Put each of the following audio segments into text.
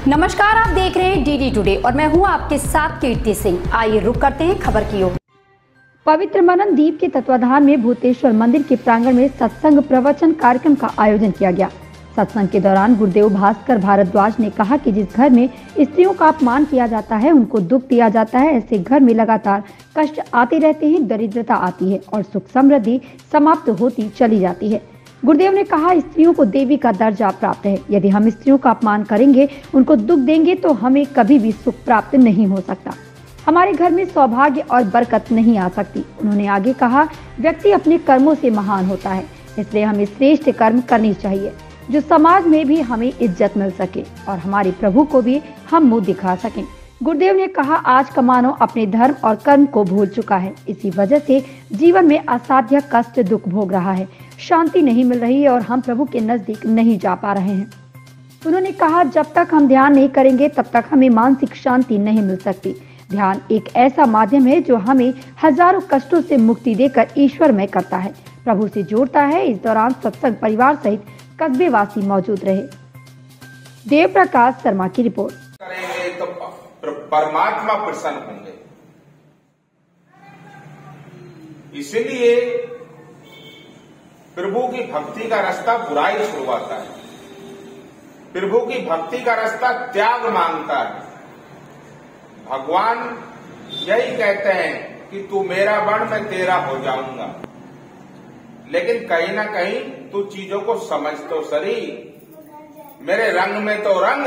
नमस्कार, आप देख रहे हैं डीडी टुडे और मैं हूं आपके साथ कीर्ति सिंह। आइए रुक करते हैं खबर की ओर। पवित्र मनन दीप के तत्वाधान में भूतेश्वर मंदिर के प्रांगण में सत्संग प्रवचन कार्यक्रम का आयोजन किया गया। सत्संग के दौरान गुरुदेव भास्कर भारद्वाज ने कहा कि जिस घर में स्त्रियों का अपमान किया जाता है, उनको दुख दिया जाता है, ऐसे घर में लगातार कष्ट आते रहते हैं, दरिद्रता आती है और सुख समृद्धि समाप्त होती चली जाती है। गुरुदेव ने कहा, स्त्रियों को देवी का दर्जा प्राप्त है। यदि हम स्त्रियों का अपमान करेंगे, उनको दुख देंगे तो हमें कभी भी सुख प्राप्त नहीं हो सकता। हमारे घर में सौभाग्य और बरकत नहीं आ सकती। उन्होंने आगे कहा, व्यक्ति अपने कर्मों से महान होता है, इसलिए हमें श्रेष्ठ कर्म करनी चाहिए जो समाज में भी हमें इज्जत मिल सके और हमारे प्रभु को भी हम मुंह दिखा सकें। गुरुदेव ने कहा, आज का मानव अपने धर्म और कर्म को भूल चुका है। इसी वजह से जीवन में असाध्य कष्ट दुख भोग रहा है, शांति नहीं मिल रही है और हम प्रभु के नजदीक नहीं जा पा रहे हैं। उन्होंने कहा, जब तक हम ध्यान नहीं करेंगे तब तक हमें मानसिक शांति नहीं मिल सकती। ध्यान एक ऐसा माध्यम है जो हमें हजारों कष्टों से मुक्ति देकर ईश्वर में करता है, प्रभु से जोड़ता है। इस दौरान सत्संग परिवार सहित कस्बे वासी मौजूद रहे। देव प्रकाश शर्मा की रिपोर्ट। करेंगे तो परमात्मा प्रसन्न होंगे। इसलिए प्रभु की भक्ति का रास्ता बुराई छुड़वाता है। प्रभु की भक्ति का रास्ता त्याग मांगता है। भगवान यही कहते हैं कि तू मेरा बन, मैं तेरा हो जाऊंगा। लेकिन कहीं ना कहीं तू चीजों को समझ तो सही, मेरे रंग में तो रंग।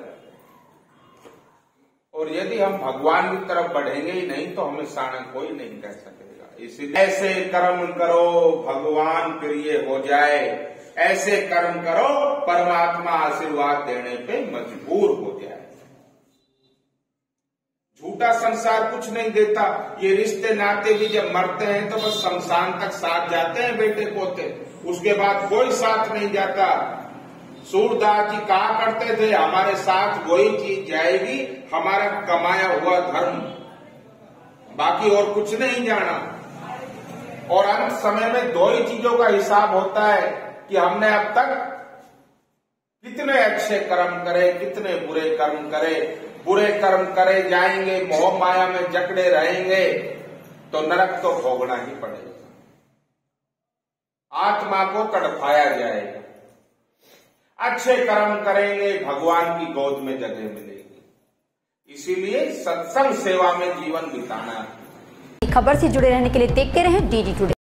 और यदि हम भगवान की तरफ बढ़ेंगे ही नहीं तो हमें साना कोई नहीं कह सकेगा। इसलिए ऐसे कर्म करो भगवान प्रिय हो जाए, ऐसे कर्म करो परमात्मा आशीर्वाद देने पे मजबूर हो जाए। झूठा संसार कुछ नहीं देता। ये रिश्ते नाते भी जब मरते हैं तो बस शमशान तक साथ जाते हैं बेटे पोते, उसके बाद कोई साथ नहीं जाता। सूरदास जी कहा करते थे, हमारे साथ वही चीज जाएगी, हमारा कमाया हुआ धर्म, बाकी और कुछ नहीं जाना। और अंत समय में दो ही चीजों का हिसाब होता है कि हमने अब तक कितने अच्छे कर्म करे, कितने बुरे कर्म करे। बुरे कर्म करे जाएंगे, मोह माया में जकड़े रहेंगे तो नरक तो भोगना ही पड़ेगा, आत्मा को तड़पाया जाएगा। अच्छे कर्म करेंगे, भगवान की गोद में जगह मिलेगी। इसीलिए सत्संग सेवा में जीवन बिताना है। खबर से जुड़े रहने के लिए देखते रहें डीडी टुडे।